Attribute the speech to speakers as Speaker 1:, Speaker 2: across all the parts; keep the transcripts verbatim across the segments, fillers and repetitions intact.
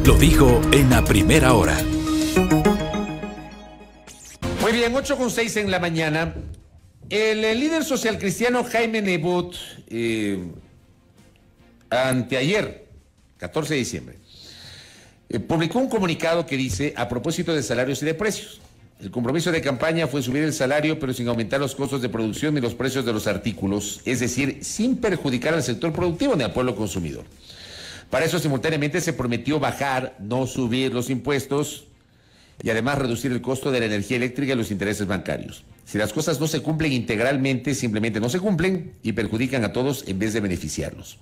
Speaker 1: lo dijo en la primera hora.
Speaker 2: Muy bien, ocho con seis en la mañana. El, el líder social cristiano Jaime Nebot, eh, anteayer, catorce de diciembre, eh, publicó un comunicado que dice, a propósito de salarios y de precios, el compromiso de campaña fue subir el salario, pero sin aumentar los costos de producción ni los precios de los artículos, es decir, sin perjudicar al sector productivo ni al pueblo consumidor. Para eso, simultáneamente, se prometió bajar, no subir los impuestos y además reducir el costo de la energía eléctrica y los intereses bancarios. Si las cosas no se cumplen integralmente, simplemente no se cumplen y perjudican a todos en vez de beneficiarlos.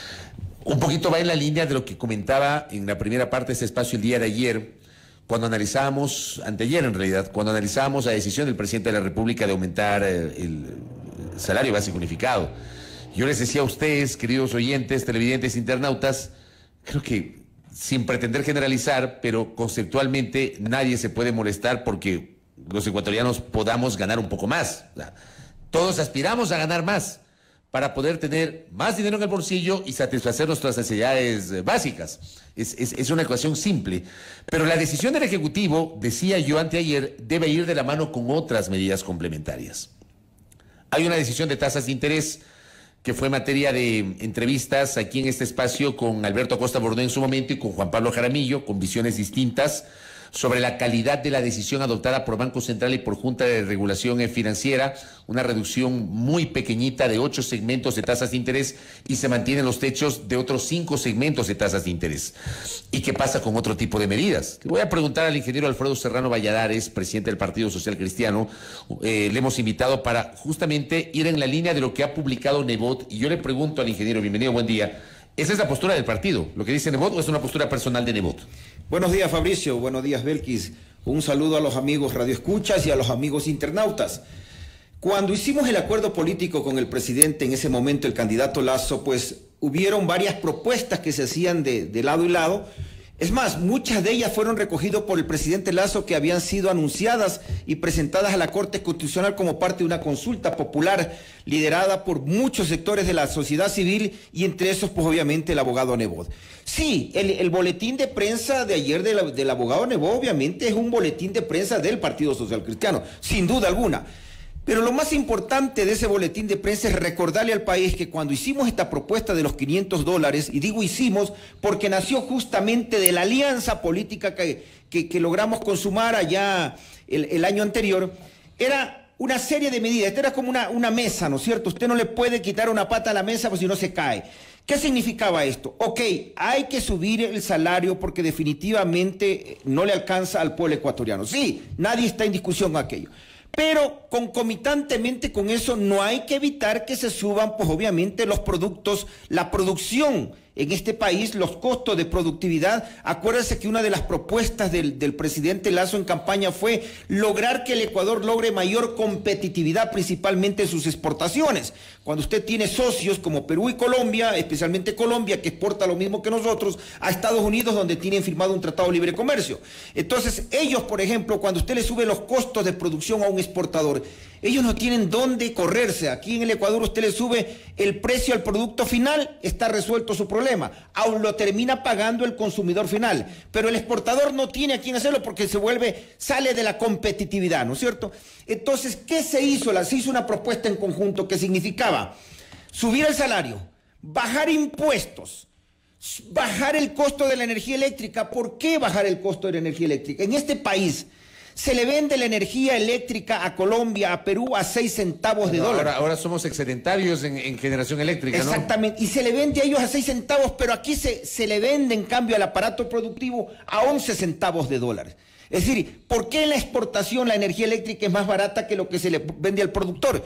Speaker 2: Un poquito va en la línea de lo que comentaba en la primera parte de este espacio el día de ayer, cuando analizábamos, anteayer en realidad, cuando analizábamos la decisión del presidente de la República de aumentar el salario básico unificado. Yo les decía a ustedes, queridos oyentes, televidentes, internautas, creo que sin pretender generalizar, pero conceptualmente nadie se puede molestar porque los ecuatorianos podamos ganar un poco más. O sea, todos aspiramos a ganar más para poder tener más dinero en el bolsillo y satisfacer nuestras necesidades básicas. Es, es, es una ecuación simple. Pero la decisión del Ejecutivo, decía yo anteayer, debe ir de la mano con otras medidas complementarias. Hay una decisión de tasas de interés que fue materia de entrevistas aquí en este espacio con Alberto Acosta Bordó en su momento y con Juan Pablo Jaramillo, con visiones distintas sobre la calidad de la decisión adoptada por Banco Central y por Junta de Regulación Financiera, una reducción muy pequeñita de ocho segmentos de tasas de interés y se mantienen los techos de otros cinco segmentos de tasas de interés. ¿Y qué pasa con otro tipo de medidas? Le voy a preguntar al ingeniero Alfredo Serrano Valladares, presidente del Partido Social Cristiano. Eh, le hemos invitado para justamente ir en la línea de lo que ha publicado Nebot, y yo le pregunto al ingeniero, bienvenido, buen día, ¿esa es la postura del partido, lo que dice Nebot, o es una postura personal de Nebot?
Speaker 3: Buenos días, Fabricio. Buenos días, Belkis. Un saludo a los amigos radioescuchas y a los amigos internautas. Cuando hicimos el acuerdo político con el presidente, en ese momento el candidato Lasso, pues hubieron varias propuestas que se hacían de, de lado y lado. Es más, muchas de ellas fueron recogidas por el presidente Lasso, que habían sido anunciadas y presentadas a la Corte Constitucional como parte de una consulta popular liderada por muchos sectores de la sociedad civil y entre esos, pues obviamente, el abogado Nebot. Sí, el, el boletín de prensa de ayer de la, del abogado Nebot obviamente es un boletín de prensa del Partido Social Cristiano, sin duda alguna. Pero lo más importante de ese boletín de prensa es recordarle al país que cuando hicimos esta propuesta de los quinientos dólares, y digo hicimos porque nació justamente de la alianza política que, que, que logramos consumar allá el, el año anterior, era una serie de medidas. Esta era como una, una mesa, ¿no es cierto? Usted no le puede quitar una pata a la mesa porque si no se cae. ¿Qué significaba esto? Ok, hay que subir el salario porque definitivamente no le alcanza al pueblo ecuatoriano. Sí, nadie está en discusión con aquello. Pero concomitantemente con eso no hay que evitar que se suban, pues obviamente, los productos, la producción en este país, los costos de productividad. Acuérdense que una de las propuestas del, del presidente Lasso en campaña fue lograr que el Ecuador logre mayor competitividad, principalmente en sus exportaciones. Cuando usted tiene socios como Perú y Colombia, especialmente Colombia, que exporta lo mismo que nosotros, a Estados Unidos, donde tienen firmado un tratado de libre comercio. Entonces, ellos, por ejemplo, cuando usted le sube los costos de producción a un exportador, ellos no tienen dónde correrse. Aquí en el Ecuador usted le sube el precio al producto final, está resuelto su problema. Aún lo termina pagando el consumidor final. Pero el exportador no tiene a quién hacerlo porque se vuelve, sale de la competitividad, ¿no es cierto? Entonces, ¿qué se hizo? Se hizo una propuesta en conjunto que significaba subir el salario, bajar impuestos, bajar el costo de la energía eléctrica. ¿Por qué bajar el costo de la energía eléctrica? En este país se le vende la energía eléctrica a Colombia, a Perú, a seis centavos de dólar.
Speaker 2: Ahora, ahora somos excedentarios en, en generación eléctrica, ¿no?
Speaker 3: Exactamente, y se le vende a ellos a seis centavos, pero aquí se, se le vende en cambio al aparato productivo a once centavos de dólar. Es decir, ¿por qué en la exportación la energía eléctrica es más barata que lo que se le vende al productor?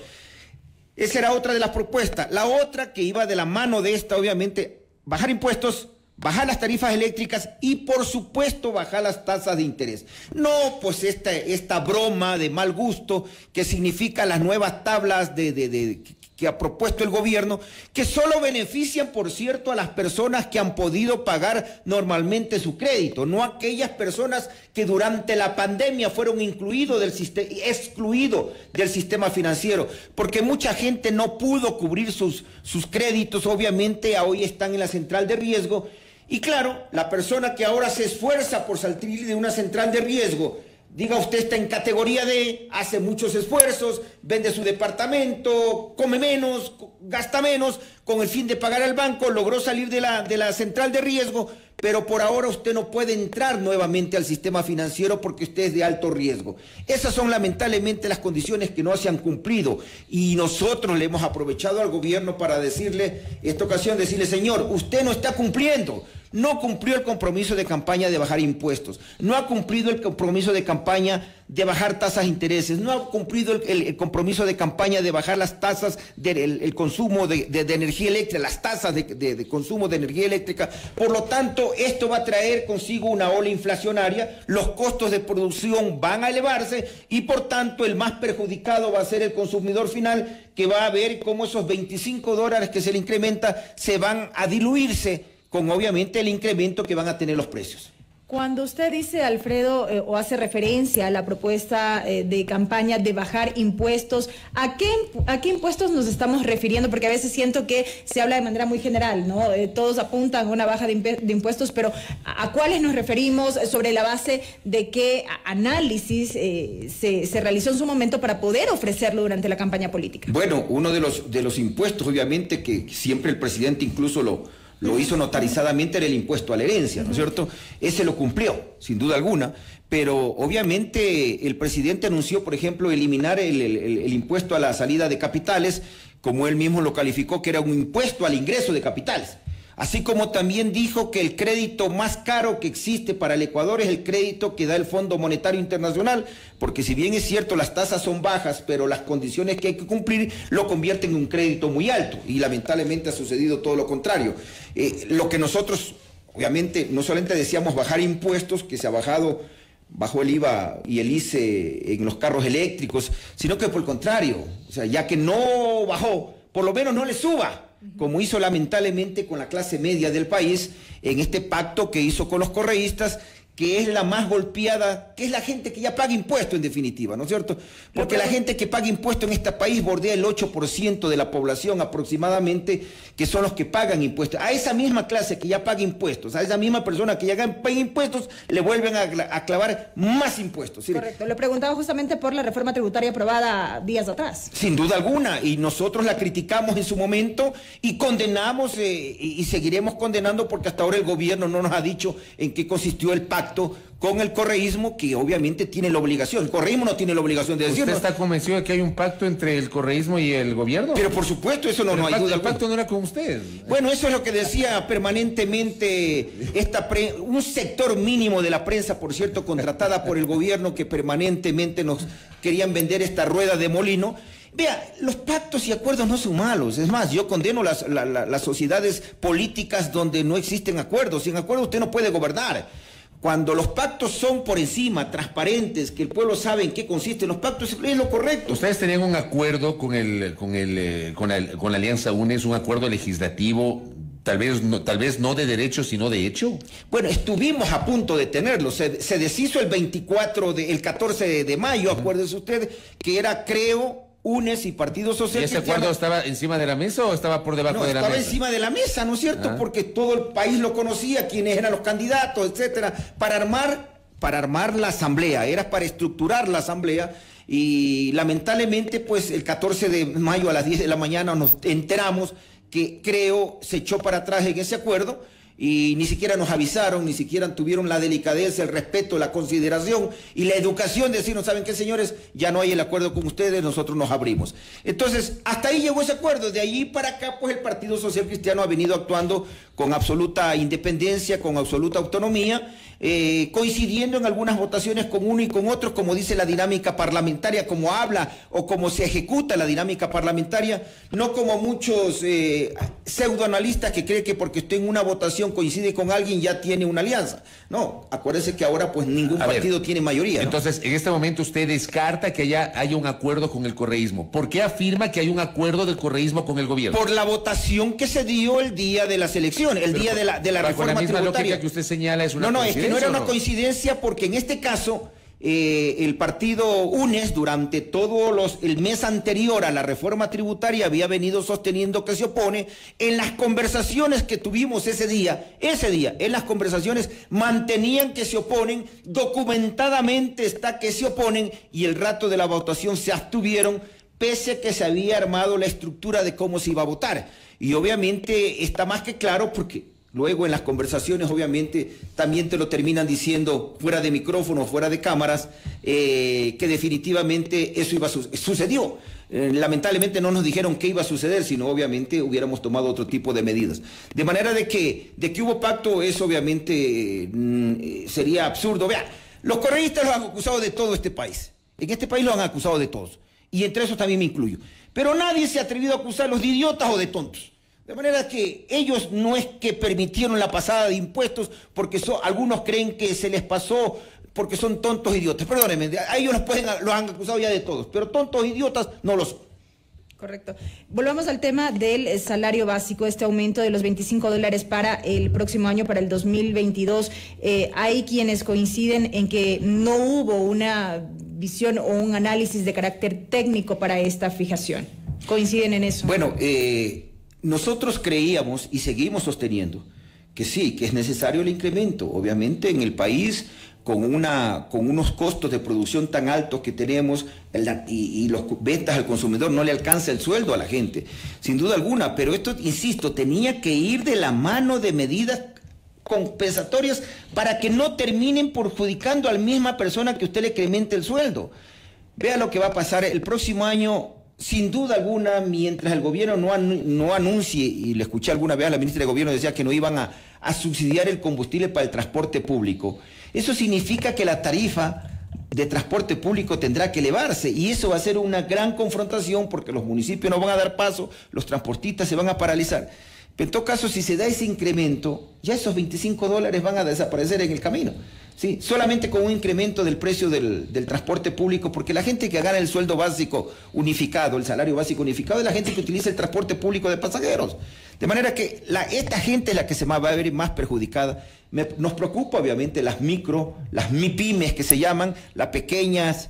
Speaker 3: Esa era otra de las propuestas. La otra que iba de la mano de esta, obviamente, bajar impuestos, bajar las tarifas eléctricas y, por supuesto, bajar las tasas de interés. No, pues esta, esta broma de mal gusto que significa las nuevas tablas de, de, de, que ha propuesto el gobierno, que solo benefician, por cierto, a las personas que han podido pagar normalmente su crédito, no a aquellas personas que durante la pandemia fueron incluidos del sistema, excluidos del sistema financiero, porque mucha gente no pudo cubrir sus, sus créditos, obviamente hoy están en la central de riesgo. Y claro, la persona que ahora se esfuerza por salir de una central de riesgo, diga usted está en categoría D, hace muchos esfuerzos, vende su departamento, come menos, gasta menos, con el fin de pagar al banco, logró salir de la, de la central de riesgo, pero por ahora usted no puede entrar nuevamente al sistema financiero porque usted es de alto riesgo. Esas son lamentablemente las condiciones que no se han cumplido y nosotros le hemos aprovechado al gobierno para decirle, esta ocasión decirle, señor, usted no está cumpliendo. No cumplió el compromiso de campaña de bajar impuestos, no ha cumplido el compromiso de campaña de bajar tasas de intereses, no ha cumplido el, el, el compromiso de campaña de bajar las tasas del de, el consumo de, de, de energía eléctrica, las tasas de, de, de consumo de energía eléctrica. Por lo tanto, esto va a traer consigo una ola inflacionaria, los costos de producción van a elevarse y por tanto el más perjudicado va a ser el consumidor final, que va a ver cómo esos veinticinco dólares que se le incrementa se van a diluirse con obviamente el incremento que van a tener los precios.
Speaker 4: Cuando usted dice, Alfredo, eh, o hace referencia a la propuesta eh, de campaña de bajar impuestos, ¿a qué, ¿a qué impuestos nos estamos refiriendo? Porque a veces siento que se habla de manera muy general, ¿no? Eh, todos apuntan a una baja de, de impuestos, pero ¿a, ¿a cuáles nos referimos? ¿Sobre la base de qué análisis eh, se, se realizó en su momento para poder ofrecerlo durante la campaña política?
Speaker 3: Bueno, uno de los, de los impuestos, obviamente, que siempre el presidente incluso lo... lo hizo notarizadamente, era el impuesto a la herencia, ¿no es cierto? Ese lo cumplió, sin duda alguna, pero obviamente el presidente anunció, por ejemplo, eliminar el, el, el impuesto a la salida de capitales, como él mismo lo calificó, que era un impuesto al ingreso de capitales. Así como también dijo que el crédito más caro que existe para el Ecuador es el crédito que da el Fondo Monetario Internacional, porque si bien es cierto las tasas son bajas, pero las condiciones que hay que cumplir lo convierten en un crédito muy alto y lamentablemente ha sucedido todo lo contrario. Eh, lo que nosotros, obviamente, no solamente decíamos bajar impuestos, que se ha bajado, bajó el I V A y el I C E en los carros eléctricos, sino que por el contrario, o sea, ya que no bajó, por lo menos no le suba, como hizo lamentablemente con la clase media del país en este pacto que hizo con los correístas, que es la más golpeada, que es la gente que ya paga impuestos en definitiva, ¿no es cierto? Porque la gente que paga impuestos en este país bordea el ocho por ciento de la población aproximadamente, que son los que pagan impuestos. A esa misma clase que ya paga impuestos, a esa misma persona que ya paga impuestos, le vuelven a, a clavar más impuestos. ¿Sí?
Speaker 4: Correcto, le preguntaba justamente por la reforma tributaria aprobada días atrás.
Speaker 3: Sin duda alguna, y nosotros la criticamos en su momento y condenamos eh, y, y seguiremos condenando porque hasta ahora el gobierno no nos ha dicho en qué consistió el pacto con el correísmo, que obviamente tiene la obligación. El correísmo no tiene la obligación de decirlo.
Speaker 2: ¿Usted está convencido de que hay un pacto entre el correísmo y el gobierno?
Speaker 3: Pero por supuesto, eso no, no hay duda.
Speaker 2: El pacto no era con usted.
Speaker 3: Bueno, eso es lo que decía permanentemente esta pre, un sector mínimo de la prensa, por cierto, contratada por el gobierno, que permanentemente nos querían vender esta rueda de molino. Vea, los pactos y acuerdos no son malos. Es más, yo condeno las, la, la, las sociedades políticas donde no existen acuerdos. Sin acuerdo usted no puede gobernar. Cuando los pactos son por encima, transparentes, que el pueblo sabe en qué consisten los pactos, es lo correcto.
Speaker 2: Ustedes tenían un acuerdo con el, con el, eh, con la, con la Alianza U N E S, un acuerdo legislativo, tal vez no, tal vez no de derecho, sino de hecho.
Speaker 3: Bueno, estuvimos a punto de tenerlo. Se, se deshizo el veinticuatro, de, el catorce de mayo, uh-huh. Acuérdese usted, que era, creo, U N E S y Partido Social
Speaker 2: ¿Y ese
Speaker 3: Cristiano.
Speaker 2: acuerdo estaba encima de la mesa o estaba por debajo
Speaker 3: no,
Speaker 2: de la
Speaker 3: mesa?
Speaker 2: mesa?
Speaker 3: Estaba encima de la mesa, ¿no es cierto? Ah. Porque todo el país lo conocía, quiénes eran los candidatos, etcétera, para armar, para armar la asamblea, era para estructurar la asamblea. Y lamentablemente, pues el catorce de mayo a las diez de la mañana nos enteramos que, creo, se echó para atrás en ese acuerdo. Y ni siquiera nos avisaron, ni siquiera tuvieron la delicadeza, el respeto, la consideración y la educación de decir, no saben qué, señores, ya no hay el acuerdo con ustedes, nosotros nos abrimos. Entonces, hasta ahí llegó ese acuerdo. De allí para acá, pues el Partido Social Cristiano ha venido actuando con absoluta independencia, con absoluta autonomía, eh, coincidiendo en algunas votaciones con uno y con otro, como dice la dinámica parlamentaria, como habla o como se ejecuta la dinámica parlamentaria, no como muchos eh, pseudoanalistas que creen que porque esté en una votación coincide con alguien ya tiene una alianza. No, acuérdense que ahora pues ningún
Speaker 2: A
Speaker 3: partido
Speaker 2: ver,
Speaker 3: tiene mayoría, ¿no?
Speaker 2: Entonces, en este momento usted descarta que haya, haya un acuerdo con el correísmo. ¿Por qué afirma que hay un acuerdo del correísmo con el gobierno?
Speaker 3: Por la votación que se dio el día de las elecciones, el
Speaker 2: Pero
Speaker 3: día de la, de la
Speaker 2: Con
Speaker 3: reforma
Speaker 2: la misma
Speaker 3: tributaria.
Speaker 2: lógica que usted señala es una
Speaker 3: No, no, es que no era una
Speaker 2: ¿no?
Speaker 3: coincidencia porque en este caso eh, el partido UNES durante todo los, el mes anterior a la reforma tributaria había venido sosteniendo que se opone. En las conversaciones que tuvimos ese día, ese día, en las conversaciones mantenían que se oponen, documentadamente está que se oponen, y el rato de la votación se abstuvieron, pese a que se había armado la estructura de cómo se iba a votar. Y obviamente está más que claro porque luego en las conversaciones obviamente también te lo terminan diciendo fuera de micrófono, fuera de cámaras, eh, que definitivamente eso iba a su sucedió. Eh, lamentablemente no nos dijeron qué iba a suceder, sino obviamente hubiéramos tomado otro tipo de medidas. De manera de que, de que hubo pacto, eso obviamente mm, sería absurdo. Vea, los correístas los han acusado de todo este país. En este país los han acusado de todos. Y entre esos también me incluyo. Pero nadie se ha atrevido a acusarlos de idiotas o de tontos. De manera que ellos no es que permitieron la pasada de impuestos porque son, algunos creen que se les pasó porque son tontos idiotas. Perdónenme, a ellos los, pueden, los han acusado ya de todos, pero tontos idiotas no lo son.
Speaker 4: Correcto. Volvamos al tema del salario básico, este aumento de los veinticinco dólares para el próximo año, para el dos mil veintidós. Eh, hay quienes coinciden en que no hubo una visión o un análisis de carácter técnico para esta fijación. ¿Coinciden en eso?
Speaker 3: Bueno, eh... nosotros creíamos y seguimos sosteniendo que sí, que es necesario el incremento. Obviamente en el país con, una, con unos costos de producción tan altos que tenemos la, y, y las ventas al consumidor no le alcanza el sueldo a la gente, sin duda alguna. Pero esto, insisto, tenía que ir de la mano de medidas compensatorias para que no terminen perjudicando a la misma persona que usted le incremente el sueldo. Vea lo que va a pasar el próximo año. Sin duda alguna, mientras el gobierno no, an, no anuncie, y le escuché alguna vez a la ministra de Gobierno decía que no iban a, a subsidiar el combustible para el transporte público, eso significa que la tarifa de transporte público tendrá que elevarse, y eso va a ser una gran confrontación porque los municipios no van a dar paso, los transportistas se van a paralizar. Pero en todo caso, si se da ese incremento, ya esos veinticinco dólares van a desaparecer en el camino. Sí, solamente con un incremento del precio del, del transporte público, porque la gente que gana el sueldo básico unificado, el salario básico unificado, es la gente que utiliza el transporte público de pasajeros. De manera que la, esta gente es la que se va a ver más perjudicada. Me, nos preocupa obviamente las micro, las MIPYMES que se llaman, las pequeñas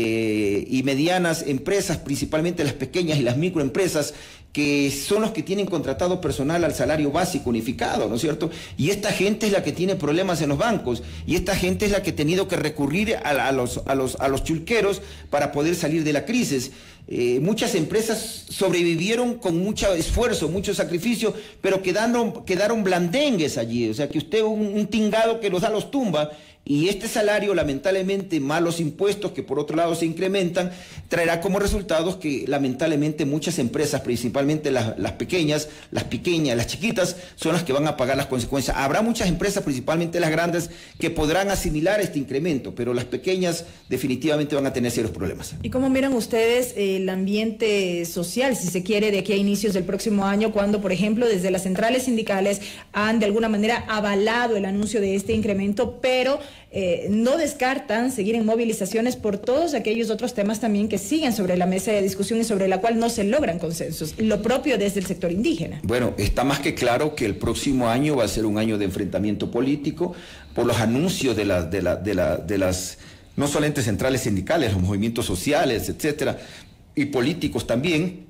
Speaker 3: eh, y medianas empresas, principalmente las pequeñas y las microempresas, que son los que tienen contratado personal al salario básico unificado, ¿no es cierto? Y esta gente es la que tiene problemas en los bancos, y esta gente es la que ha tenido que recurrir a, a, los, a, los, a los chulqueros para poder salir de la crisis. Eh, muchas empresas sobrevivieron con mucho esfuerzo, mucho sacrificio, pero quedaron, quedaron blandengues allí, o sea que usted un, un tingado que los da los tumba. Y este salario, lamentablemente, más los impuestos que por otro lado se incrementan, traerá como resultados que lamentablemente muchas empresas, principalmente las, las pequeñas, las pequeñas, las chiquitas, son las que van a pagar las consecuencias. Habrá muchas empresas, principalmente las grandes, que podrán asimilar este incremento, pero las pequeñas definitivamente van a tener serios problemas.
Speaker 4: ¿Y cómo miran ustedes el ambiente social, si se quiere, de aquí a inicios del próximo año, cuando, por ejemplo, desde las centrales sindicales han de alguna manera avalado el anuncio de este incremento, pero Eh, no descartan seguir en movilizaciones por todos aquellos otros temas también que siguen sobre la mesa de discusión y sobre la cual no se logran consensos, lo propio desde el sector indígena?
Speaker 3: Bueno, está más que claro que el próximo año va a ser un año de enfrentamiento político por los anuncios de, la, de, la, de, la, de las, no solamente centrales sindicales, los movimientos sociales, etcétera, y políticos también.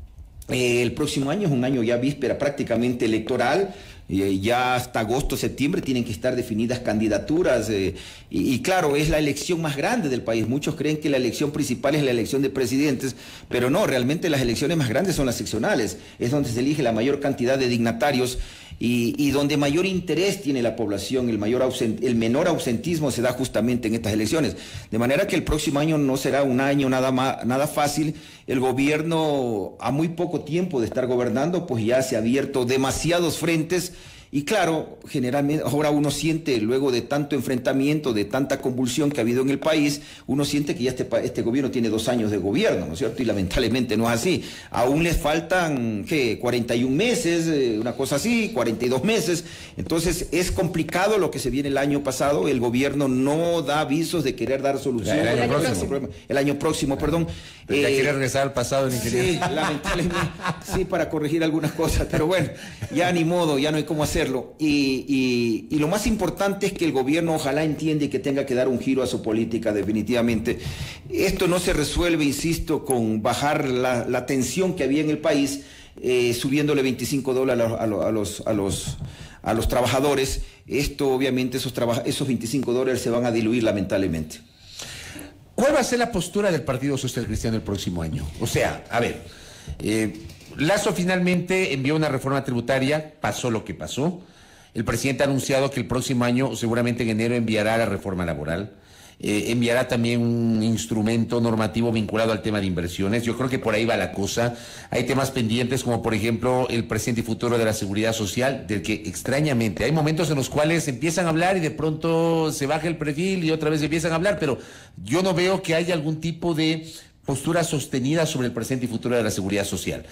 Speaker 3: Eh, el próximo año es un año ya víspera prácticamente electoral. Eh, ya hasta agosto, septiembre tienen que estar definidas candidaturas eh, y, y claro, es la elección más grande del país. Muchos creen que la elección principal es la elección de presidentes, pero no, realmente las elecciones más grandes son las seccionales, es donde se elige la mayor cantidad de dignatarios y, y donde mayor interés tiene la población, el, mayor ausent, el menor ausentismo se da justamente en estas elecciones. De manera que el próximo año no será un año nada, más, nada fácil. El gobierno, a muy poco tiempo de estar gobernando, pues ya se ha abierto demasiados frentes. Y claro, generalmente ahora uno siente, luego de tanto enfrentamiento, de tanta convulsión que ha habido en el país, uno siente que ya este, este gobierno tiene dos años de gobierno, ¿no es cierto? Y lamentablemente no es así. Aún les faltan, ¿qué? cuarenta y un meses, una cosa así, cuarenta y dos meses. Entonces es complicado lo que se viene el año pasado. El gobierno no da avisos de querer dar solución.
Speaker 2: El año, el año próximo. próximo.
Speaker 3: El año próximo, perdón.
Speaker 2: Ya eh, quiere regresar al pasado, ni
Speaker 3: Sí, lamentablemente, sí, para corregir algunas cosas. Pero bueno, ya ni modo, ya no hay cómo hacer. hacerlo. Y, y, y lo más importante es que el gobierno ojalá entienda y que tenga que dar un giro a su política definitivamente. Esto no se resuelve, insisto, con bajar la, la tensión que había en el país, eh, subiéndole veinticinco dólares a los, a los, a los, a los trabajadores. Esto obviamente, esos, esos veinticinco dólares se van a diluir lamentablemente.
Speaker 2: ¿Cuál va a ser la postura del Partido Social Cristiano el próximo año? O sea, a ver, eh, Lasso finalmente envió una reforma tributaria, pasó lo que pasó. El presidente ha anunciado que el próximo año, seguramente en enero, enviará la reforma laboral. Eh, enviará también un instrumento normativo vinculado al tema de inversiones. Yo creo que por ahí va la cosa. Hay temas pendientes como, por ejemplo, el presente y futuro de la seguridad social, del que extrañamente hay momentos en los cuales empiezan a hablar y de pronto se baja el perfil y otra vez empiezan a hablar, pero yo no veo que haya algún tipo de postura sostenida sobre el presente y futuro de la seguridad social.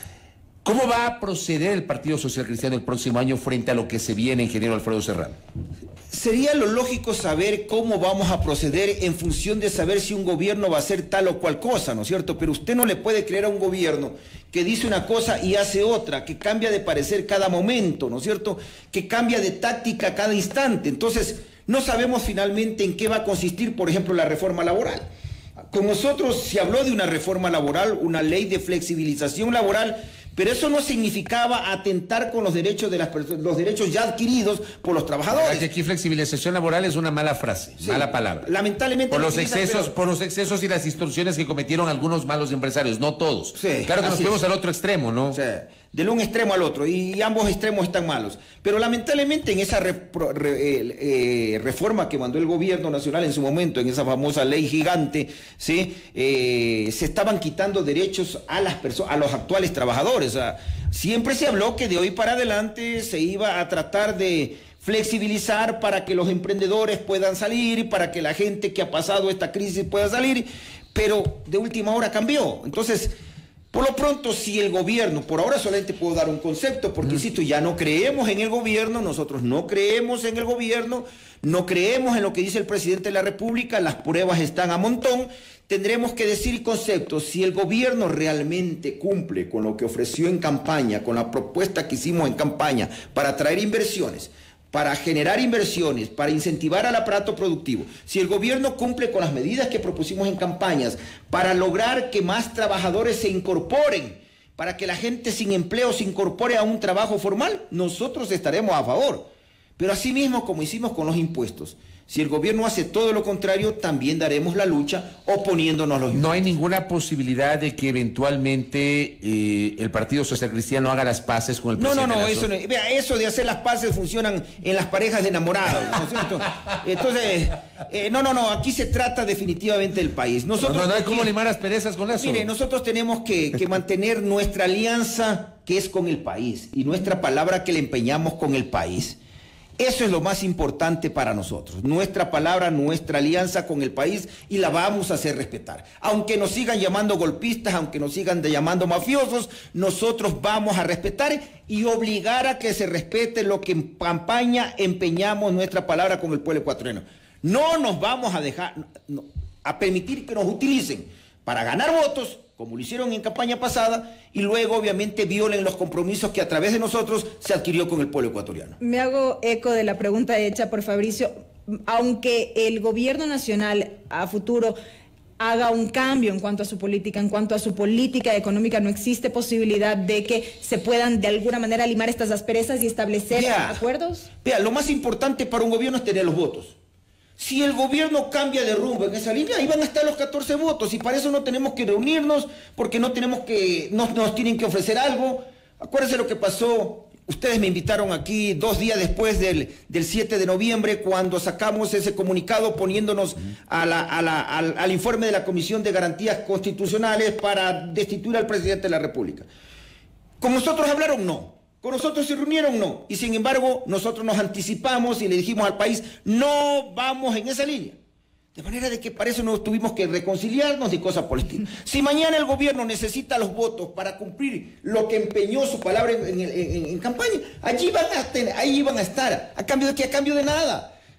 Speaker 2: ¿Cómo va a proceder el Partido Social Cristiano el próximo año frente a lo que se viene, ingeniero Alfredo Serrano?
Speaker 3: Sería lo lógico saber cómo vamos a proceder en función de saber si un gobierno va a hacer tal o cual cosa, ¿no es cierto? Pero usted no le puede creer a un gobierno que dice una cosa y hace otra, que cambia de parecer cada momento, ¿no es cierto? Que cambia de táctica cada instante. Entonces, no sabemos finalmente en qué va a consistir, por ejemplo, la reforma laboral. Con nosotros se habló de una reforma laboral, una ley de flexibilización laboral, pero eso no significaba atentar con los derechos de las los derechos ya adquiridos por los trabajadores.
Speaker 2: Que aquí flexibilización laboral es una mala frase, sí, mala palabra.
Speaker 3: Lamentablemente
Speaker 2: por los
Speaker 3: utiliza,
Speaker 2: excesos,
Speaker 3: pero...
Speaker 2: por los excesos y las distorsiones que cometieron algunos malos empresarios, no todos.
Speaker 3: Sí,
Speaker 2: claro que nos fuimos
Speaker 3: es.
Speaker 2: al otro extremo, ¿no?
Speaker 3: O sea, del un extremo al otro, y ambos extremos están malos. Pero lamentablemente en esa re, re, eh, reforma que mandó el gobierno nacional en su momento, en esa famosa ley gigante, ¿sí? eh, se estaban quitando derechos a las personas, a los actuales trabajadores. O sea, siempre se habló que de hoy para adelante se iba a tratar de flexibilizar para que los emprendedores puedan salir, para que la gente que ha pasado esta crisis pueda salir, pero de última hora cambió. Entonces, por lo pronto, si el gobierno, por ahora solamente puedo dar un concepto, porque, mm. insisto, ya no creemos en el gobierno, nosotros no creemos en el gobierno, no creemos en lo que dice el presidente de la República, las pruebas están a montón, tendremos que decir conceptos. Si el gobierno realmente cumple con lo que ofreció en campaña, con la propuesta que hicimos en campaña para atraer inversiones, para generar inversiones, para incentivar al aparato productivo, si el gobierno cumple con las medidas que propusimos en campañas para lograr que más trabajadores se incorporen, para que la gente sin empleo se incorpore a un trabajo formal, nosotros estaremos a favor. Pero asimismo, como hicimos con los impuestos, si el gobierno hace todo lo contrario, también daremos la lucha oponiéndonos a los impuestos.
Speaker 2: ¿No hay ninguna posibilidad de que eventualmente eh, el Partido Social Cristiano haga las paces con el presidente?
Speaker 3: No, no, no, eso, no, vea, eso de hacer las paces funcionan en las parejas de enamorados, ¿no es cierto? Entonces, eh, no, no, no, aquí se trata definitivamente del país. Nosotros,
Speaker 2: no, no, no hay cómo limar asperezas con eso.
Speaker 3: Mire, nosotros tenemos que, que mantener nuestra alianza, que es con el país, y nuestra palabra que le empeñamos con el país. Eso es lo más importante para nosotros, nuestra palabra, nuestra alianza con el país, y la vamos a hacer respetar. Aunque nos sigan llamando golpistas, aunque nos sigan llamando mafiosos, nosotros vamos a respetar y obligar a que se respete lo que en campaña empeñamos nuestra palabra con el pueblo ecuatoriano. No nos vamos a dejar, no, a permitir que nos utilicen para ganar votos, como lo hicieron en campaña pasada, y luego obviamente violen los compromisos que a través de nosotros se adquirió con el pueblo ecuatoriano.
Speaker 4: Me hago eco de la pregunta hecha por Fabricio. Aunque el gobierno nacional a futuro haga un cambio en cuanto a su política, en cuanto a su política económica, ¿no existe posibilidad de que se puedan de alguna manera limar estas asperezas y establecer vea, acuerdos?
Speaker 3: Vea, lo más importante para un gobierno es tener los votos. Si el gobierno cambia de rumbo en esa línea, ahí van a estar los catorce votos, y para eso no tenemos que reunirnos, porque no tenemos que, no, nos tienen que ofrecer algo. Acuérdense lo que pasó, ustedes me invitaron aquí dos días después del, del siete de noviembre, cuando sacamos ese comunicado poniéndonos a la, a la, al, al informe de la Comisión de Garantías Constitucionales para destituir al presidente de la República. ¿Con nosotros hablaron? No. ¿Con nosotros se reunieron? No. Y sin embargo, nosotros nos anticipamos y le dijimos al país, no vamos en esa línea. De manera de que para eso no tuvimos que reconciliarnos ni cosas por el estilo. Si mañana el gobierno necesita los votos para cumplir lo que empeñó su palabra en, en, en, en campaña, allí van a tener, ahí van a estar. ¿A cambio de qué? A cambio de nada.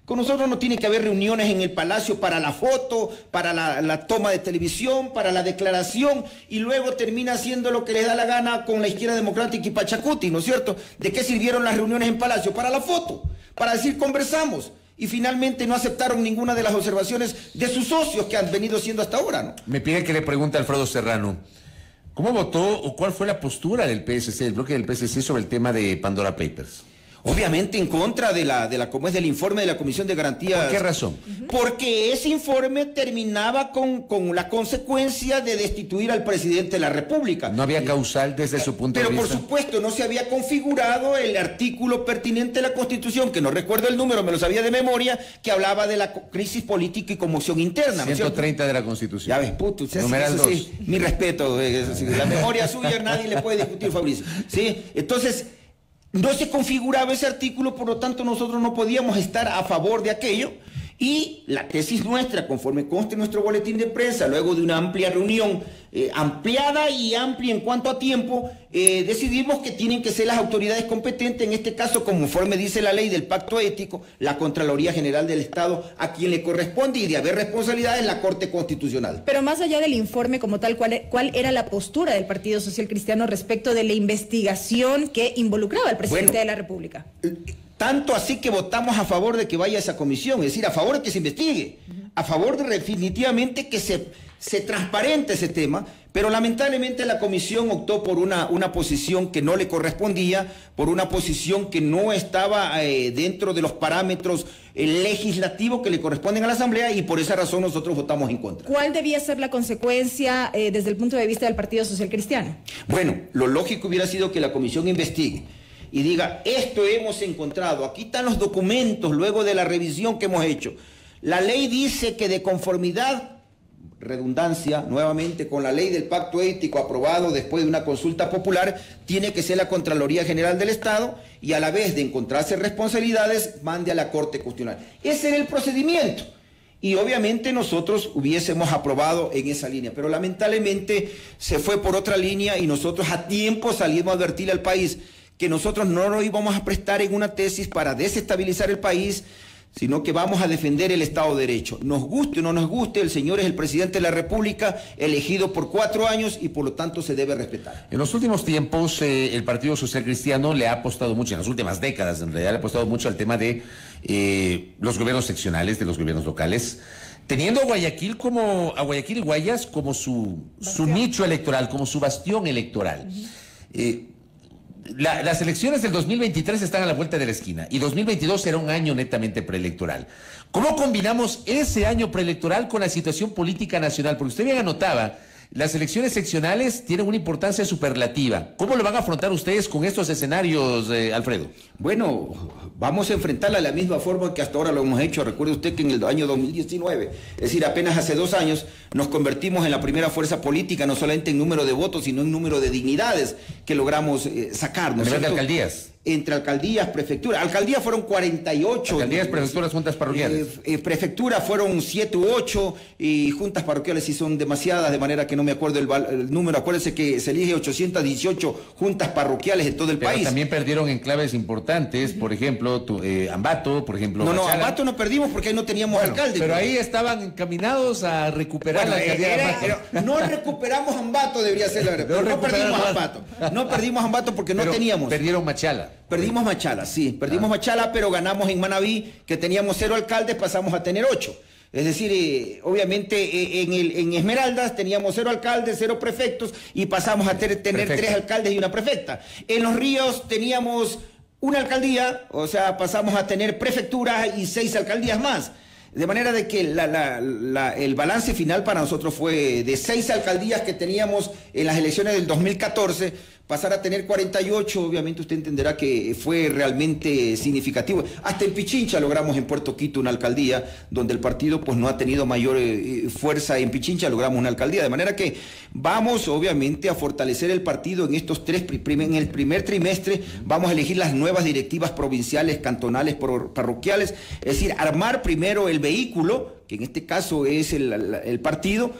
Speaker 3: Con nosotros no tiene que haber reuniones en el Palacio para la foto, para la, la toma de televisión, para la declaración, y luego termina haciendo lo que les da la gana con la izquierda democrática y Pachacuti, ¿no es cierto? ¿De qué sirvieron las reuniones en Palacio? Para la foto, para decir conversamos. Y finalmente no aceptaron ninguna de las observaciones de sus socios que han venido siendo hasta ahora, ¿no?
Speaker 2: Me pide que le pregunte a Alfredo Serrano, ¿cómo votó o cuál fue la postura del P S C, del bloque del P S C, sobre el tema de Pandora Papers?
Speaker 3: Obviamente en contra de la, de la, como es del informe de la Comisión de Garantías.
Speaker 2: ¿Por qué razón?
Speaker 3: Porque ese informe terminaba con, con la consecuencia de destituir al presidente de la República.
Speaker 2: No había causal desde su punto
Speaker 3: Pero
Speaker 2: de vista.
Speaker 3: por supuesto no se había configurado el artículo pertinente de la Constitución, que no recuerdo el número, me lo sabía de memoria, que hablaba de la crisis política y conmoción interna, ¿no es cierto?
Speaker 2: ciento treinta de la Constitución.
Speaker 3: Ya ves, puto, usted,
Speaker 2: Numeral
Speaker 3: eso sí, mi respeto, eso sí, la memoria suya nadie le puede discutir, Fabricio. ¿Sí? Entonces, no se configuraba ese artículo, por lo tanto nosotros no podíamos estar a favor de aquello, y la tesis nuestra, conforme conste en nuestro boletín de prensa, luego de una amplia reunión, eh, ampliada y amplia en cuanto a tiempo, eh, decidimos que tienen que ser las autoridades competentes, en este caso, conforme dice la ley del pacto ético, la Contraloría General del Estado, a quien le corresponde, y de haber responsabilidades, la Corte Constitucional.
Speaker 4: Pero más allá del informe como tal, ¿cuál, ¿cuál era la postura del Partido Social Cristiano respecto de la investigación que involucraba al presidente bueno, de la República?
Speaker 3: Tanto así que votamos a favor de que vaya a esa comisión, es decir, a favor de que se investigue, a favor de definitivamente que se, se transparente ese tema, pero lamentablemente la comisión optó por una, una posición que no le correspondía, por una posición que no estaba eh, dentro de los parámetros eh, legislativos que le corresponden a la Asamblea, y por esa razón nosotros votamos en contra.
Speaker 4: ¿Cuál debía ser la consecuencia eh, desde el punto de vista del Partido Social Cristiano?
Speaker 3: Bueno, lo lógico hubiera sido que la comisión investigue y diga, esto hemos encontrado, aquí están los documentos luego de la revisión que hemos hecho. La ley dice que de conformidad, redundancia, nuevamente con la ley del pacto ético aprobado después de una consulta popular, tiene que ser la Contraloría General del Estado, y a la vez de encontrarse responsabilidades, mande a la Corte Constitucional. Ese era el procedimiento. Y obviamente nosotros hubiésemos aprobado en esa línea, pero lamentablemente se fue por otra línea, y nosotros a tiempo salimos a advertirle al país que nosotros no nos íbamos a prestar en una tesis para desestabilizar el país, sino que vamos a defender el Estado de Derecho. Nos guste o no nos guste, el señor es el presidente de la República, elegido por cuatro años, y por lo tanto se debe respetar.
Speaker 2: En los últimos tiempos, eh, el Partido Social Cristiano le ha apostado mucho, en las últimas décadas en realidad, le ha apostado mucho al tema de eh, los gobiernos seccionales, de los gobiernos locales, teniendo a Guayaquil como, a Guayaquil y Guayas como su, su nicho electoral, como su bastión electoral. Uh-huh. eh, La, las elecciones del dos mil veintitrés están a la vuelta de la esquina, y dos mil veintidós será un año netamente preelectoral. ¿Cómo combinamos ese año preelectoral con la situación política nacional? Porque usted bien anotaba, las elecciones seccionales tienen una importancia superlativa. ¿Cómo lo van a afrontar ustedes con estos escenarios, eh, Alfredo?
Speaker 3: Bueno, vamos a enfrentarla de la misma forma que hasta ahora lo hemos hecho. Recuerde usted que en el año dos mil diecinueve, es decir, apenas hace dos años, nos convertimos en la primera fuerza política, no solamente en número de votos, sino en número de dignidades que logramos eh, sacar. ¿No
Speaker 2: a nivel de alcaldías?
Speaker 3: Entre alcaldías, prefecturas. Alcaldías fueron cuarenta y ocho.
Speaker 2: Alcaldías, prefecturas, juntas parroquiales.
Speaker 3: Eh, eh, prefecturas fueron siete u ocho, y juntas parroquiales sí son demasiadas, de manera que no me acuerdo el, el número. Acuérdense que se elige ochocientas dieciocho juntas parroquiales en todo el
Speaker 2: Pero
Speaker 3: país.
Speaker 2: También perdieron enclaves importantes, por ejemplo, tu, eh, Ambato, por ejemplo.
Speaker 3: No, no,
Speaker 2: Machala.
Speaker 3: Ambato no perdimos porque ahí no teníamos
Speaker 2: bueno,
Speaker 3: alcalde.
Speaker 2: Pero ahí estaban encaminados a recuperar
Speaker 3: bueno,
Speaker 2: la alcaldía
Speaker 3: era,
Speaker 2: de Ambato.
Speaker 3: Era, no recuperamos Ambato, debería ser la verdad. No, no perdimos Ambato. No perdimos Ambato porque
Speaker 2: pero
Speaker 3: no teníamos.
Speaker 2: Perdieron Machala.
Speaker 3: Perdimos Machala, sí, perdimos ah. Machala, pero ganamos en Manabí, que teníamos cero alcaldes, pasamos a tener ocho. Es decir, eh, obviamente eh, en, el, en Esmeraldas teníamos cero alcaldes, cero prefectos, y pasamos a ter, tener Perfecto. tres alcaldes y una prefecta. En Los Ríos teníamos una alcaldía, o sea, pasamos a tener prefecturas y seis alcaldías más. De manera de que la, la, la, el balance final para nosotros fue de seis alcaldías que teníamos en las elecciones del dos mil catorce, pasar a tener cuarenta y ocho, obviamente usted entenderá que fue realmente significativo. Hasta en Pichincha logramos en Puerto Quito una alcaldía, donde el partido pues no ha tenido mayor eh, fuerza. En Pichincha logramos una alcaldía, de manera que vamos obviamente a fortalecer el partido en estos tres, en el primer trimestre. Vamos a elegir las nuevas directivas provinciales, cantonales, parroquiales, es decir, armar primero el vehículo, que en este caso es el, el partido,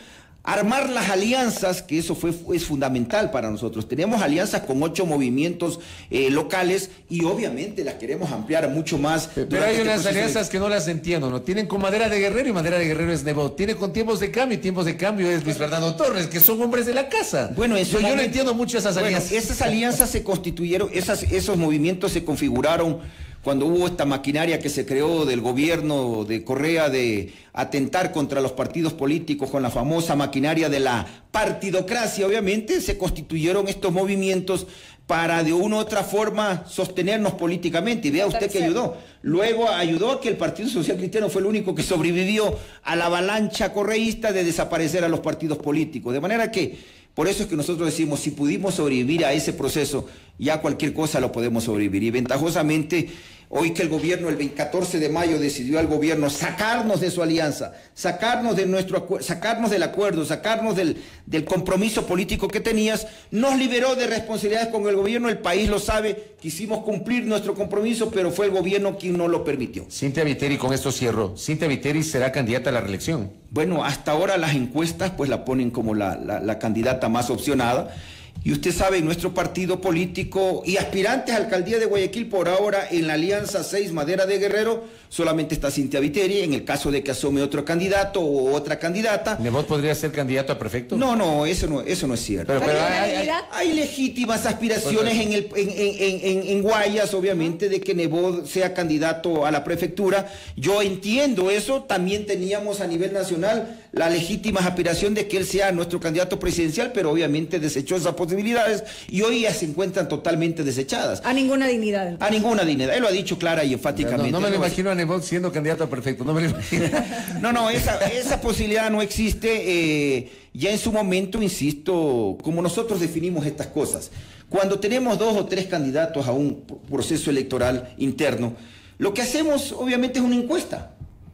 Speaker 3: armar las alianzas, que eso fue, es fundamental para nosotros. Tenemos alianzas con ocho movimientos eh, locales y obviamente las queremos ampliar mucho más.
Speaker 2: Pero hay unas alianzas que no las entiendo, ¿no? Tienen con Madera de Guerrero y Madera de Guerrero es Nebot. Tiene con Tiempos de Cambio y Tiempos de Cambio es Luis Fernando Torres, que son hombres de la casa.
Speaker 3: Bueno, en su
Speaker 2: yo,
Speaker 3: momento,
Speaker 2: yo no entiendo mucho esas alianzas.
Speaker 3: Bueno, esas alianzas se constituyeron, esas, esos movimientos se configuraron cuando hubo esta maquinaria que se creó del gobierno de Correa de atentar contra los partidos políticos con la famosa maquinaria de la partidocracia. Obviamente se constituyeron estos movimientos para de una u otra forma sostenernos políticamente. Y vea usted que ayudó. Luego ayudó a que el Partido Social Cristiano fue el único que sobrevivió a la avalancha correísta de desaparecer a los partidos políticos. De manera que por eso es que nosotros decimos, si pudimos sobrevivir a ese proceso, ya cualquier cosa lo podemos sobrevivir. Y ventajosamente, hoy que el gobierno, el catorce de mayo, decidió al gobierno sacarnos de su alianza, sacarnos, de nuestro, sacarnos del acuerdo, sacarnos del, del compromiso político que tenías, nos liberó de responsabilidades con el gobierno, el país lo sabe, quisimos cumplir nuestro compromiso, pero fue el gobierno quien no lo permitió.
Speaker 2: Cintia Viteri, con esto cierro, Cintia Viteri será candidata a la reelección.
Speaker 3: Bueno, hasta ahora las encuestas pues la ponen como la, la, la candidata más opcionada. Y usted sabe, nuestro partido político y aspirantes a alcaldía de Guayaquil, por ahora en la Alianza seis Madera de Guerrero, solamente está Cintia Viteri. En el caso de que asome otro candidato o otra candidata.
Speaker 2: ¿Nebot podría ser candidato a prefecto?
Speaker 3: No, no, eso no, eso no es cierto.
Speaker 2: Pero, pero hay,
Speaker 3: hay, hay legítimas aspiraciones en, el, en, en, en, en Guayas, obviamente, de que Nebot sea candidato a la prefectura. Yo entiendo eso. También teníamos a nivel nacional la legítima aspiración de que él sea nuestro candidato presidencial, pero obviamente desechó esas posibilidades y hoy ya se encuentran totalmente desechadas.
Speaker 4: A ninguna dignidad.
Speaker 3: A ninguna dignidad. Él lo ha dicho clara y enfáticamente.
Speaker 2: No, no me lo imagino a Nebot siendo candidato a prefecto, no me lo imagino.
Speaker 3: No, no, esa, esa posibilidad no existe. Eh, ya en su momento, insisto, como nosotros definimos estas cosas, cuando tenemos dos o tres candidatos a un proceso electoral interno, lo que hacemos obviamente es una encuesta.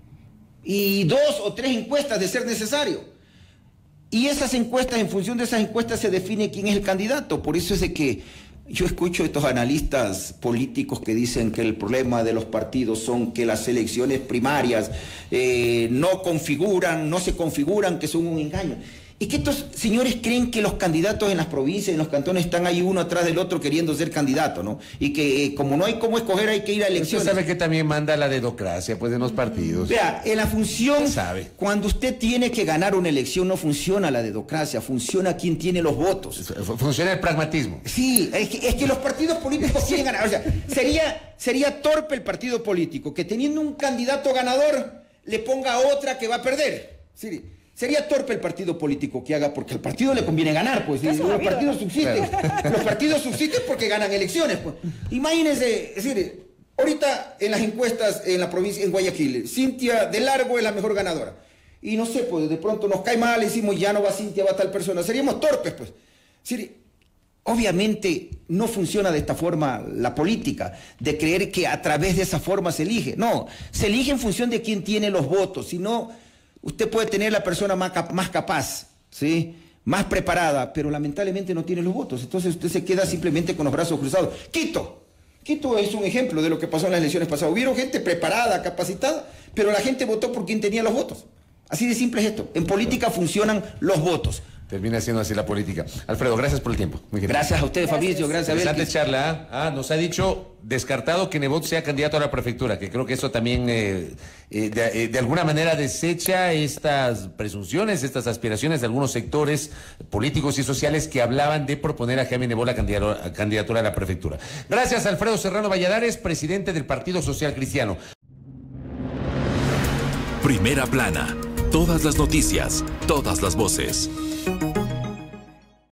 Speaker 3: Y dos o tres encuestas de ser necesario. Y esas encuestas, en función de esas encuestas se define quién es el candidato. Por eso es de que yo escucho a estos analistas políticos que dicen que el problema de los partidos son que las elecciones primarias eh, no configuran, no se configuran, que son un engaño. Y que estos señores creen que los candidatos en las provincias, en los cantones, están ahí uno atrás del otro queriendo ser candidato, ¿no? Y que eh, como no hay cómo escoger, hay que ir a elecciones.
Speaker 2: Usted sabe que también manda la dedocracia, pues, de los partidos.
Speaker 3: Vea, en la función,
Speaker 2: sabe.
Speaker 3: Cuando usted tiene que ganar una elección, no funciona la dedocracia, funciona quien tiene los votos.
Speaker 2: Funciona el pragmatismo.
Speaker 3: Sí, es que, es que los partidos políticos quieren ganar. O sea, sería, sería torpe el partido político que teniendo un candidato ganador le ponga a otra que va a perder. Sí. Sería torpe el partido político que haga, porque al partido le conviene ganar, pues. Los partidos subsisten. Claro. Los partidos subsisten porque ganan elecciones, pues. Imagínense, es decir, ahorita en las encuestas en la provincia, en Guayaquil, Cintia de largo es la mejor ganadora. Y no sé, pues de pronto nos cae mal, decimos ya no va Cintia, va tal persona. Seríamos torpes, pues. Es decir, obviamente no funciona de esta forma la política, de creer que a través de esa forma se elige. No, se elige en función de quién tiene los votos, si no. Usted puede tener la persona más, cap más capaz, ¿sí? Más preparada, pero lamentablemente no tiene los votos. Entonces usted se queda simplemente con los brazos cruzados. Quito. Quito es un ejemplo de lo que pasó en las elecciones pasadas. Hubieron gente preparada, capacitada, pero la gente votó por quien tenía los votos. Así de simple es esto. En política funcionan los votos.
Speaker 2: Termina siendo así la política. Alfredo, gracias por el tiempo.
Speaker 3: Muy gracias a usted, Fabricio. Gracias a
Speaker 2: Interesante charla. Ah, nos ha dicho descartado que Nebot sea candidato a la prefectura, que creo que eso también eh, eh, de, eh, de alguna manera desecha estas presunciones, estas aspiraciones de algunos sectores políticos y sociales que hablaban de proponer a Jaime Nebot la candidatura, candidatura a la prefectura. Gracias, Alfredo Serrano Valladares, presidente del Partido Social Cristiano.
Speaker 1: Primera plana. Todas las noticias, todas las voces.